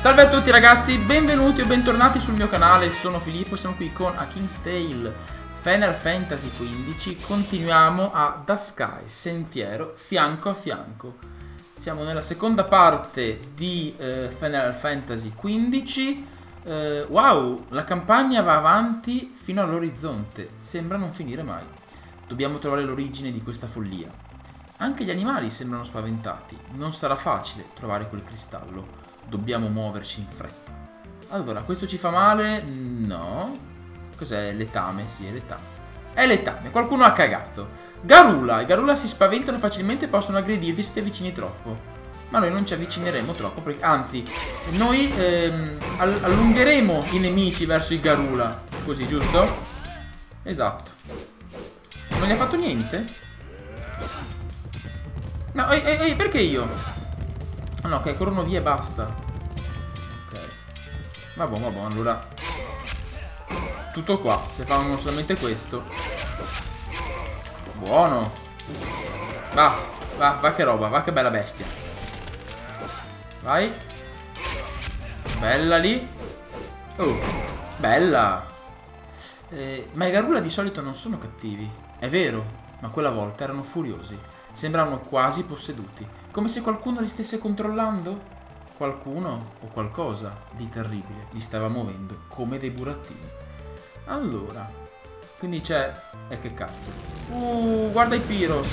Salve a tutti ragazzi, benvenuti o bentornati sul mio canale, sono Filippo e siamo qui con A King's Tale Final Fantasy XV. Continuiamo a The Sky, sentiero fianco a fianco. Siamo nella seconda parte di Final Fantasy XV. Wow, la campagna va avanti fino all'orizzonte, sembra non finire mai. Dobbiamo trovare l'origine di questa follia. Anche gli animali sembrano spaventati, non sarà facile trovare quel cristallo. Dobbiamo muoverci in fretta. Allora, questo ci fa male? No. Cos'è? Letame? Sì, è letame. È letame, qualcuno ha cagato. Garula. I Garula si spaventano facilmente e possono aggredirvi se ti avvicini troppo. Ma noi non ci avvicineremo troppo, perché, anzi, noi allungheremo i nemici verso i Garula. Così, giusto? Esatto. Non gli ha fatto niente? No, perché io? Ah no, ok, corrono via e basta. Ok. Vabbè, allora. Tutto qua, se fanno solamente questo. Buono. Va che roba, va che bella bestia. Vai. Bella lì. Oh, bella. Ma i Garula di solito non sono cattivi. È vero, ma quella volta erano furiosi. Sembravano quasi posseduti. Come se qualcuno li stesse controllando? Qualcuno o qualcosa di terribile li stava muovendo come dei burattini. Allora, quindi c'è... che cazzo? Guarda i Pyros.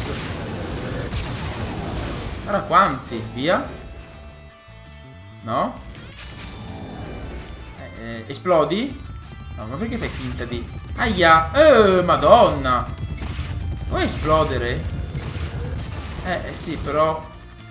Guarda quanti, via. No? Esplodi? No, ma perché fai finta di... Aia! Madonna! Vuoi esplodere? Sì, però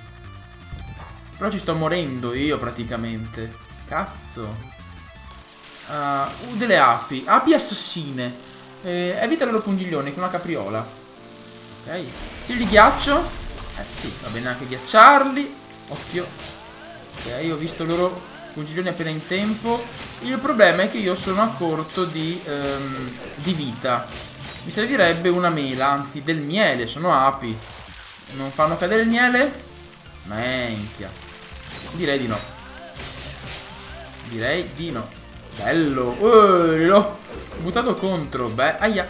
ci sto morendo io praticamente. Cazzo. Delle api. Api assassine. Evita il loro pungiglione con una capriola. Ok. Sì, di ghiaccio. Sì, va bene anche ghiacciarli. Occhio. Ok, ho visto i loro pungiglioni appena in tempo. Il problema è che io sono a corto di vita. Mi servirebbe una mela, anzi del miele. Sono api. Non fanno cadere il miele? Minchia. Direi di no. Direi di no. Bello. L'ho buttato contro. Beh. Aia.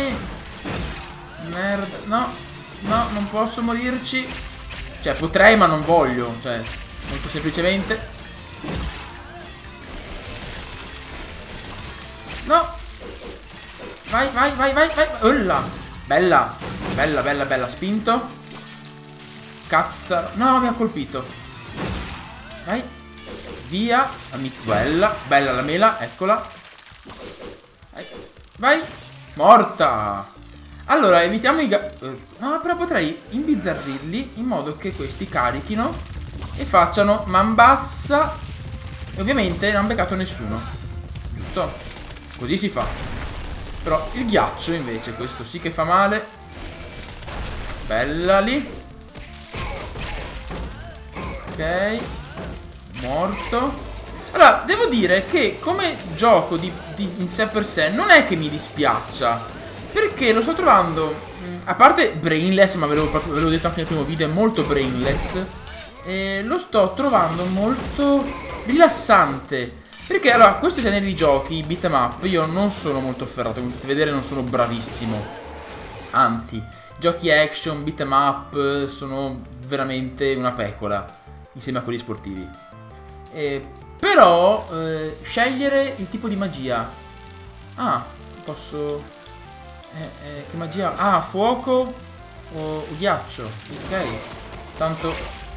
Merda. No, non posso morirci. Cioè, potrei ma non voglio. Cioè, molto semplicemente. No. Vai. Olla. Bella. Spinto. Cazzaro. No, mi ha colpito. Vai. Via. Bella la mela. Eccola. Vai. Morta. Allora, evitiamo i no, però potrei imbizzarrirli in modo che questi carichino e facciano man bassa. E ovviamente non ha beccato nessuno. Giusto? Così si fa. Però il ghiaccio invece, questo sì che fa male. Bella lì. Ok. Morto. Allora, devo dire che come gioco in sé per sé non è che mi dispiaccia, perché lo sto trovando, a parte brainless, ma ve l'ho detto anche nel primo video, è molto brainless, e lo sto trovando molto rilassante. Perché allora, questo genere di giochi, beat 'em up, io non sono molto afferrato, come potete vedere non sono bravissimo. Anzi, giochi action, beat 'em up, sono veramente una pecora insieme a quelli sportivi. Però scegliere il tipo di magia. Ah, posso... che magia? Ah, fuoco o ghiaccio. Ok. Tanto...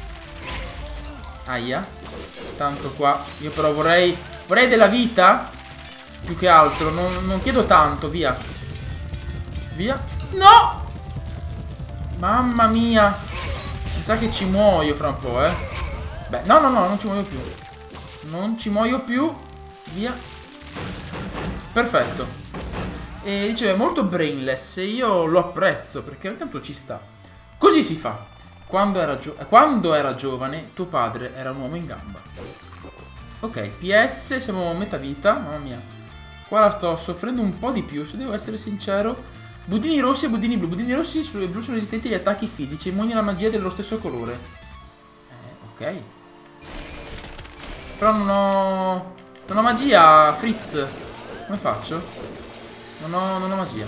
Aia. Tanto qua. Io però vorrei della vita. Più che altro. Non chiedo tanto, via. Via. No! Mamma mia. Mi sa che ci muoio fra un po', Beh, no, non ci muoio più. Non ci muoio più. Via. Perfetto. E dicevo, è molto brainless e io lo apprezzo perché ogni tanto ci sta. Così si fa. Quando era giovane, tuo padre era un uomo in gamba. Ok, PS, siamo a metà vita. Mamma mia. Qua la sto soffrendo un po' di più, se devo essere sincero. Budini rossi e budini blu. Budini rossi e blu sono resistenti agli attacchi fisici, immuni alla magia dello stesso colore. Ok. Però non ho magia, Fritz. Come faccio? Non ho magia.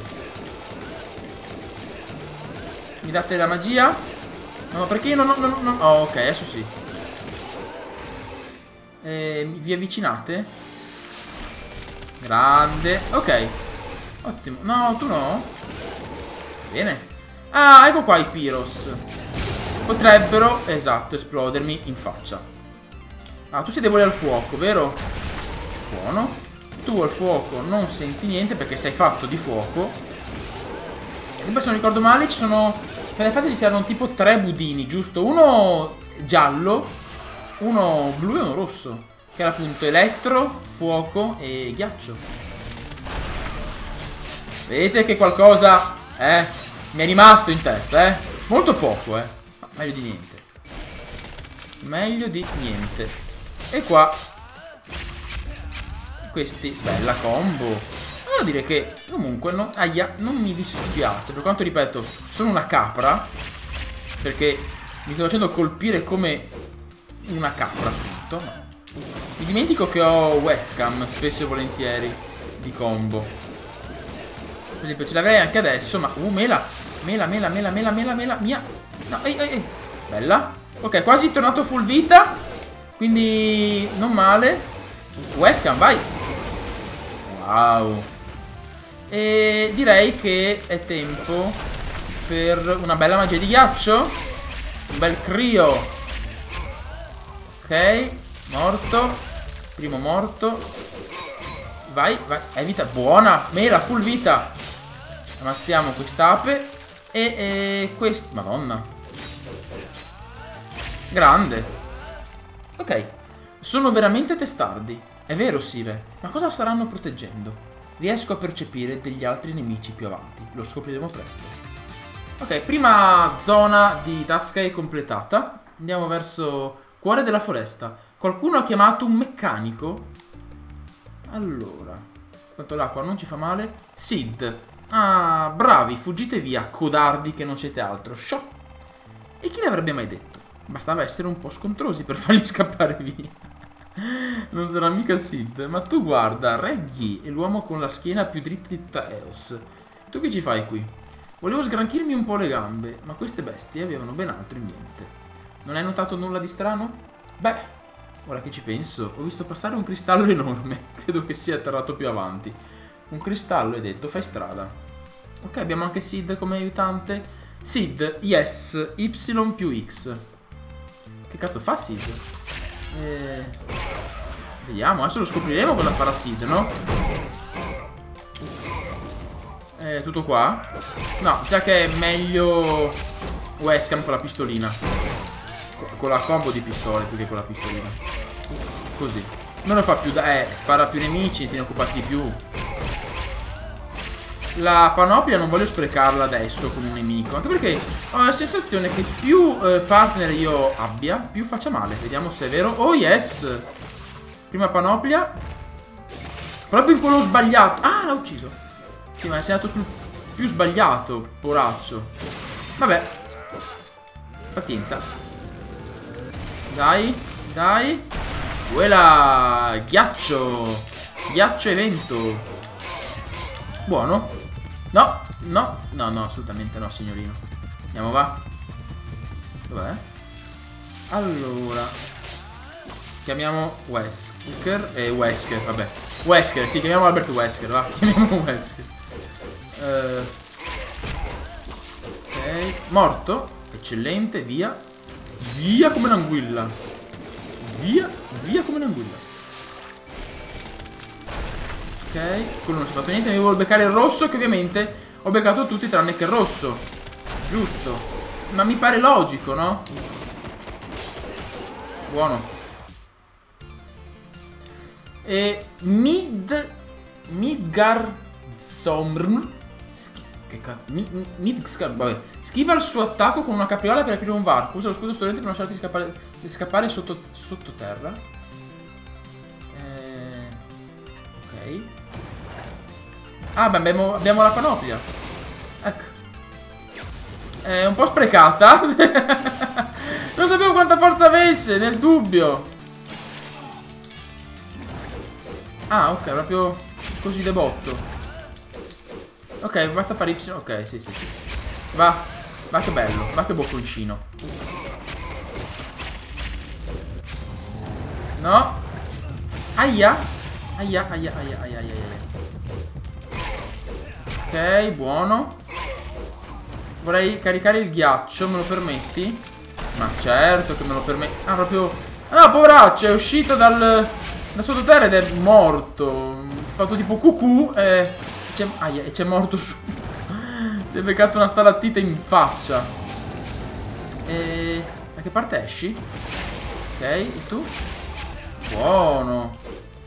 Mi date la magia? No, perché io non ho... Oh, ok, adesso sì. Vi avvicinate? Grande. Ok. Ottimo. No, tu no? Bene. Ah, ecco qua i Pyros. Potrebbero, esatto, esplodermi in faccia. Ah, tu sei debole al fuoco, vero? Buono. Tu al fuoco non senti niente perché sei fatto di fuoco. E poi se non ricordo male ci sono... Per infatti c'erano tipo 3 budini, giusto? Uno giallo, uno blu e uno rosso. Che era appunto elettro, fuoco e ghiaccio. Vedete che qualcosa, mi è rimasto in testa, Molto poco, ma meglio di niente. Meglio di niente. E qua questi, bella combo. Devo dire che comunque non mi dispiace. Per quanto ripeto, sono una capra, perché mi sto facendo colpire come una capra, appunto. No. Mi dimentico che ho webcam spesso e volentieri di combo. Per esempio ce l'avrei anche adesso, ma mela mia. No, ehi. Bella. Ok, quasi tornato full vita. Quindi non male. Webcam, vai. Wow. E direi che è tempo per una bella magia di ghiaccio. Un bel crio. Ok, morto. Primo morto. Vai, hai vita. Buona, mela, full vita. Ammazziamo quest'ape. E questo, madonna. Grande. Ok. Sono veramente testardi. È vero, Sire. Ma cosa staranno proteggendo? Riesco a percepire degli altri nemici più avanti. Lo scopriremo presto. Ok, prima zona di Duscae completata. Andiamo verso cuore della foresta. Qualcuno ha chiamato un meccanico? Allora, tanto l'acqua non ci fa male. Sid. Ah, bravi, fuggite via, codardi che non siete altro. Shot. E chi l'avrebbe mai detto? Bastava essere un po' scontrosi per farli scappare via. Non sarà mica Sid. Ma tu guarda, Reggie è l'uomo con la schiena più dritta di tutta Eos. Tu che ci fai qui? Volevo sgranchirmi un po' le gambe, ma queste bestie avevano ben altro in mente. Non hai notato nulla di strano? Beh, ora che ci penso, ho visto passare un cristallo enorme. Credo che sia atterrato più avanti. Un cristallo, hai detto, fai strada. Ok, abbiamo anche Sid come aiutante. Sid, yes, Y più X. Che cazzo fa Sid? Vediamo, adesso lo scopriremo cosa farà Sid, no? Tutto qua? No, sa che è meglio webcam con la pistolina. Con la combo di pistole più che con la pistolina. Così. Non lo fa più spara più nemici, tiene occupati di più. La panoplia non voglio sprecarla adesso con un nemico. Anche perché ho la sensazione che più partner io abbia, più faccia male. Vediamo se è vero. Oh yes. Prima panoplia. Proprio in quello sbagliato. Ah, l'ha ucciso. Sì, ma è andato sul più sbagliato, poraccio. Vabbè. Pazienza. Dai. Quella. Ghiaccio. Ghiaccio e vento. Buono. No, assolutamente no, signorino. Andiamo, va. Dov'è? Allora, chiamiamo Wesker. Wesker, vabbè. Wesker, sì, chiamiamo Albert Wesker, va. Chiamiamo Wesker. Ok, morto. Eccellente, via. Via come un'anguilla. Via come un'anguilla. Ok, quello non si è fatto niente. Mi devo beccare il rosso, che ovviamente ho beccato tutti tranne che il rosso. Giusto. Ma mi pare logico, no? Buono. E Midgardsormr. Che cazzo? Midgard, vabbè. Schiva il suo attacco con una capriola per aprire un varco. Usa lo scudo studente per lasciarti scappare sottoterra. Ok. Ah, beh, abbiamo la panoplia. Ecco. È un po' sprecata. Non sapevo quanta forza avesse, nel dubbio. Ah, ok, proprio così de botto. Ok, basta fare Y. Ok, sì, sì, sì. Va. Va che bello. Va che bocconcino. No. Aia. Aia, aia, aia, aia, aia, aia. Ok, buono. Vorrei caricare il ghiaccio, me lo permetti? Ma certo che me lo permetti. Ah, proprio... Ah, poveraccio, è uscito da sottoterra ed è morto. Ha fatto tipo cucù e... Aia, e c'è morto su... Si è beccato una stalattite in faccia. E... Da che parte esci? Ok, e tu? Buono.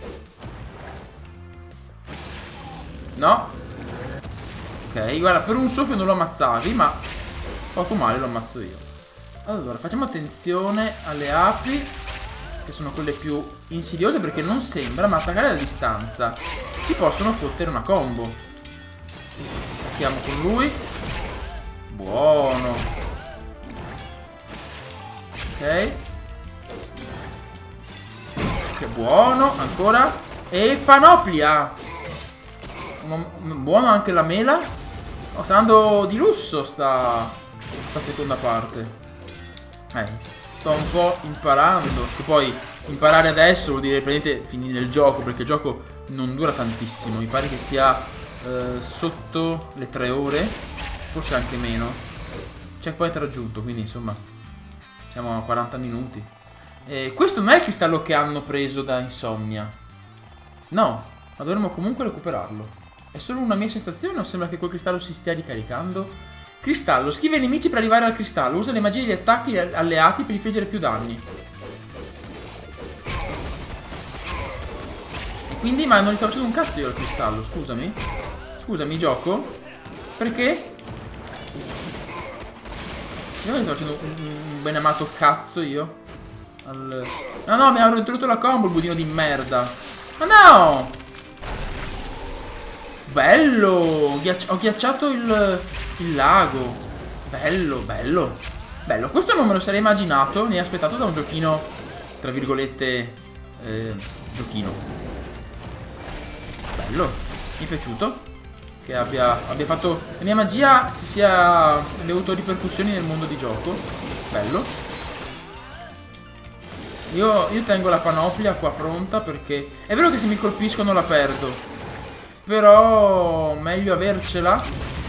No. Ok, guarda, per un soffio non lo ammazzavi, ma poco male lo ammazzo io. Allora, facciamo attenzione alle api, che sono quelle più insidiose perché non sembra, ma attaccare a distanza ti possono fottere una combo. Attacchiamo con lui. Buono. Ok. Che buono, ancora. E panoplia. Buono anche la mela. Oh, sta andando di lusso sta seconda parte. Sto un po' imparando. Che poi imparare adesso vuol dire praticamente finire il gioco, perché il gioco non dura tantissimo. Mi pare che sia sotto le 3 ore, forse anche meno. Checkpoint raggiunto, quindi insomma siamo a 40 minuti. E questo non è il cristallo che hanno preso da Insomnia. No, ma dovremmo comunque recuperarlo. È solo una mia sensazione o sembra che quel cristallo si stia ricaricando? Cristallo. Schiva i nemici per arrivare al cristallo. Usa le magie e gli attacchi alleati per infliggere più danni. E quindi, ma non gli sto facendo un cazzo io al cristallo, scusami. Scusami, gioco. Perché? Io non gli sto facendo un beneamato cazzo io. No, no, mi ha introdotto la combo il budino di merda. Ma no! Bello! Ho ghiacciato il lago. Bello, bello. Bello, questo non me lo sarei immaginato né aspettato da un giochino, tra virgolette, giochino. Bello, mi è piaciuto che abbia fatto la mia magia si abbia avuto ripercussioni nel mondo di gioco. Bello. Io tengo la panoplia qua pronta perché è vero che se mi colpiscono la perdo, però meglio avercela.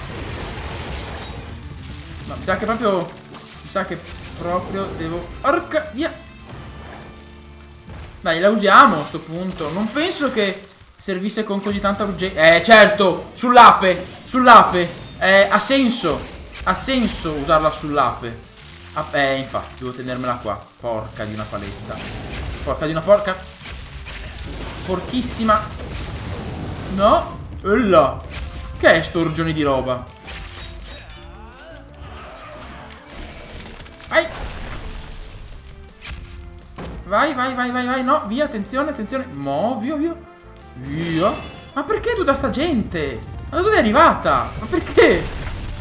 Ma mi sa che proprio devo... Porca via. Dai, la usiamo a sto punto. Non penso che servisse con così tanta urgenza. Certo, sull'ape. Ha senso usarla sull'ape. Infatti, devo tenermela qua. Porca di una paletta. Porca. Porchissima. No. Ulla. Che è sto orgione di roba? Vai. No, via, attenzione. Via. Ma perché tutta sta gente? Ma da dove è arrivata? Ma perché?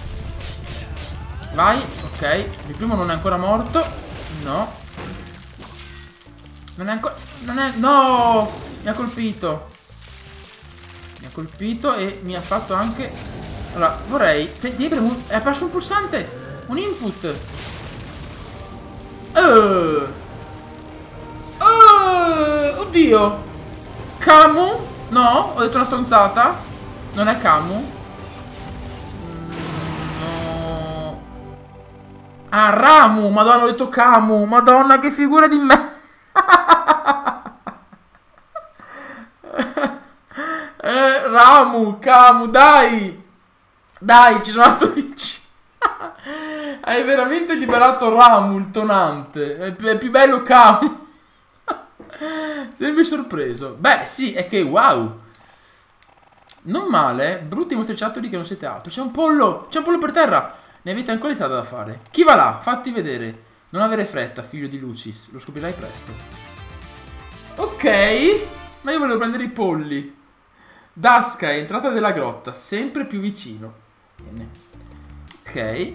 Vai, ok. Il primo non è ancora morto. No. Non è ancora... No! Mi ha colpito e mi ha fatto anche... Allora, vorrei... Ha perso un pulsante! Un input! Oddio! Camu? No? Ho detto una stronzata? Non è Camu? No. Ah, Ramu! Madonna, ho detto Camu! Madonna, che figura di me! Ramu, Camu, dai! Dai, ci sono andato vicino! Hai veramente liberato Ramu, il tonante. È più bello Camu. Sembri sorpreso. Beh, sì, è che wow. Non male, brutti mostriciattoli che non siete altro. C'è un pollo per terra. Ne avete ancora di strada da fare. Chi va là? Fatti vedere. Non avere fretta, figlio di Lucis. Lo scoprirai presto. Ok. Ma io volevo prendere i polli. Dasca è entrata della grotta, sempre più vicino. Bene. Ok.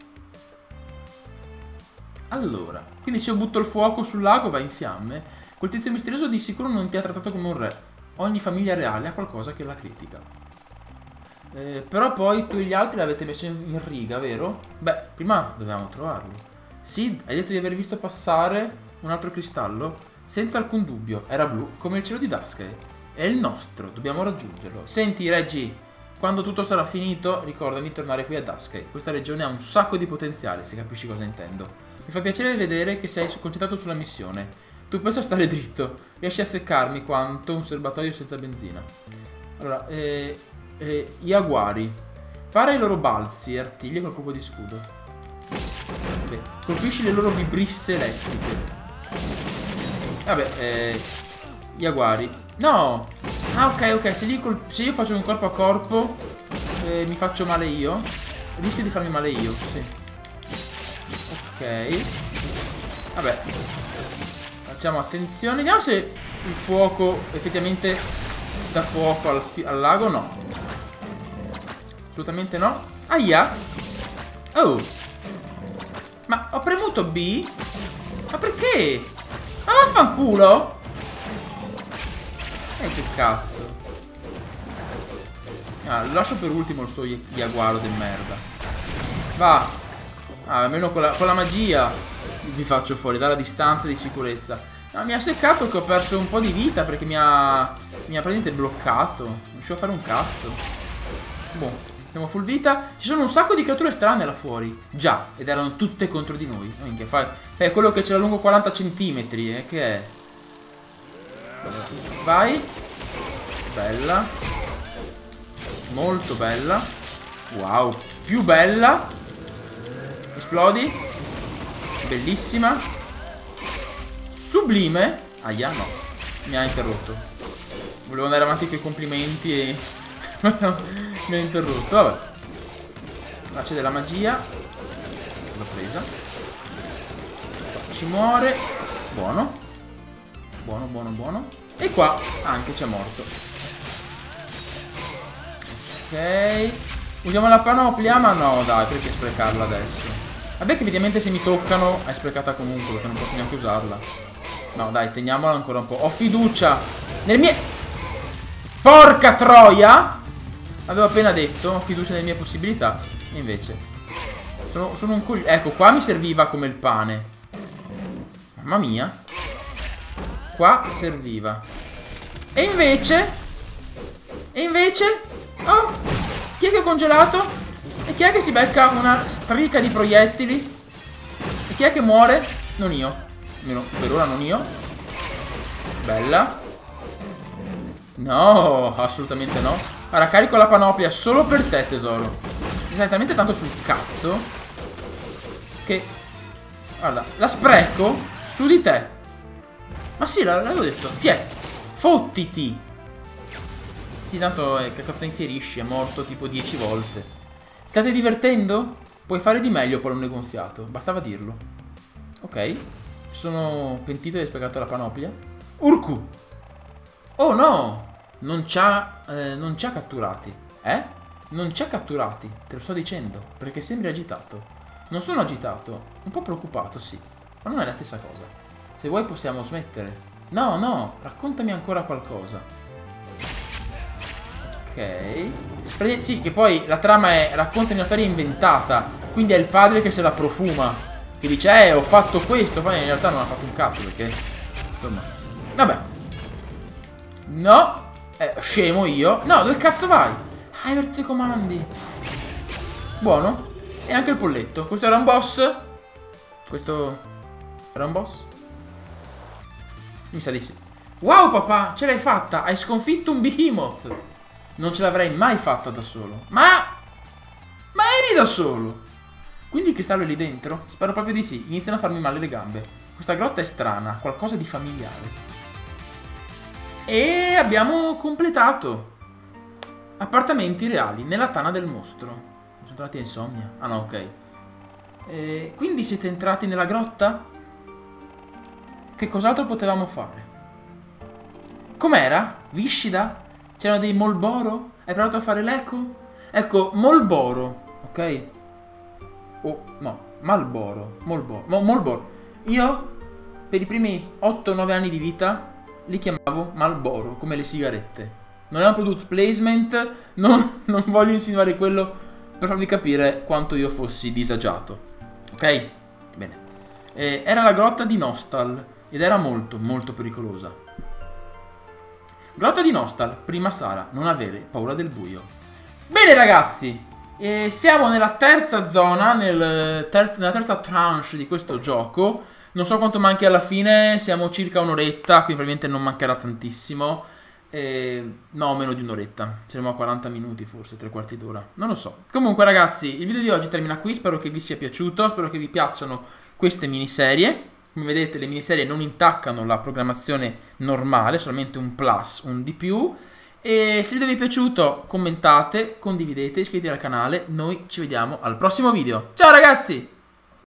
Allora, quindi se io butto il fuoco sul lago va in fiamme. Quel tizio misterioso di sicuro non ti ha trattato come un re. Ogni famiglia reale ha qualcosa che la critica. Però poi tu e gli altri l'avete messo in riga, vero? Beh, prima dovevamo trovarlo. Sid, hai detto di aver visto passare un altro cristallo? Senza alcun dubbio, era blu come il cielo di Duscae. È il nostro, dobbiamo raggiungerlo. Senti, Reggie, quando tutto sarà finito, ricordami di tornare qui a Duscae. Questa regione ha un sacco di potenziale, se capisci cosa intendo. Mi fa piacere vedere che sei concentrato sulla missione. Tu pensa a stare dritto. Riesci a seccarmi quanto un serbatoio senza benzina. Allora, gli agguari. Para i loro balzi e artigli col colpo di scudo. Okay. Colpisci le loro vibrisse elettriche. Vabbè, gli agguari. No! Ah, ok. Se io faccio un corpo a corpo, mi faccio male io. Rischio di farmi male io, sì. Ok. Vabbè. Facciamo attenzione. Vediamo se il fuoco effettivamente dà fuoco al lago. No. Assolutamente no. Aia. Oh. Ma ho premuto B? Ma perché? Ma vaffanculo. Che cazzo. Ah, lo lascio per ultimo il suo Jaguaro del merda. Va. Ah, almeno con la magia vi faccio fuori dalla distanza di sicurezza. Ah, mi ha seccato che ho perso un po' di vita perché mi ha praticamente bloccato. Non riuscivo a fare un cazzo. Boh. Siamo full vita. Ci sono un sacco di creature strane là fuori. Già, ed erano tutte contro di noi. Minchia, fai quello che c'era lungo 40 centimetri, che è? Vai. Bella. Molto bella. Wow. Più bella. Esplodi. Bellissima. Sublime. Aia, no. Mi ha interrotto. Volevo andare avanti con i complimenti e... mi ha interrotto. Vabbè. Là c'è della magia. L'ho presa. Ci muore. Buono. Buono. E qua anche c'è morto. Ok. Usiamo la panoplia. Ma no, dai, perché sprecarla adesso? Vabbè che ovviamente se mi toccano è sprecata comunque, perché non posso neanche usarla. No, dai, teniamola ancora un po'. Ho fiducia nel mie... Porca troia! Avevo appena detto, ho fiducia nelle mie possibilità. E invece sono un coglione. Ecco, qua mi serviva come il pane. Mamma mia. Qua serviva. E invece oh, chi è che ho congelato? E chi è che si becca una strica di proiettili? E chi è che muore? Non io. Almeno per ora non io. Bella. No, assolutamente no. Ora carico la panoplia solo per te, tesoro. Mi stai talmente tanto sul cazzo che... Guarda, la spreco su di te. Ma sì, l'avevo detto. Tiè, fottiti. Sì, tanto che cazzo infierisci, è morto tipo 10 volte. State divertendo? Puoi fare di meglio, pallone gonfiato. Bastava dirlo. Ok. Sono pentito di aver sprecato la panoplia. Urku. Oh no. Non ci ha catturati. Non ci ha catturati. Te lo sto dicendo. Perché sembri agitato. Non sono agitato. Un po' preoccupato, sì. Ma non è la stessa cosa. Se vuoi possiamo smettere. No. Raccontami ancora qualcosa. Ok. Sì, che poi la trama è... Racconta una storia inventata. Quindi è il padre che se la profuma. Che dice, ho fatto questo. Poi in realtà non ha fatto un cazzo, perché... Insomma... Vabbè. No. Scemo io. No, dove cazzo vai? Hai aperto i comandi. Buono. E anche il polletto. Questo era un boss? Questo... Era un boss? Mi sa di sì. Wow, papà, ce l'hai fatta. Hai sconfitto un behemoth. Non ce l'avrei mai fatta da solo. Ma eri da solo. Quindi il cristallo è lì dentro? Spero proprio di sì. Iniziano a farmi male le gambe. Questa grotta è strana. Qualcosa di familiare. E abbiamo completato. Appartamenti reali nella tana del mostro. Sono entrati a insonnia. Ah no, ok. Quindi siete entrati nella grotta? Che cos'altro potevamo fare? Com'era? Viscida? C'erano dei Molboro? Hai provato a fare l'eco? Ecco, Molboro, ok? Oh, no, Malboro. Molboro. Io, per i primi 8-9 anni di vita, li chiamavo Marlboro, come le sigarette. Non è un product placement, non voglio insinuare quello per farvi capire quanto io fossi disagiato. Ok? Bene. Era la grotta di Nostal ed era molto, molto pericolosa. Grotta di Nostal, prima sala, non avere paura del buio. Bene ragazzi, siamo nella terza zona, nella terza tranche di questo gioco. Non so quanto manchi alla fine, siamo circa un'oretta, quindi probabilmente non mancherà tantissimo. No, meno di un'oretta, saremo a 40 minuti forse, 3/4 d'ora, non lo so. Comunque ragazzi, il video di oggi termina qui, spero che vi sia piaciuto, spero che vi piacciono queste miniserie. Come vedete le miniserie non intaccano la programmazione normale, solamente un plus, un di più. E se il video vi è piaciuto commentate, condividete, iscrivetevi al canale, noi ci vediamo al prossimo video. Ciao ragazzi!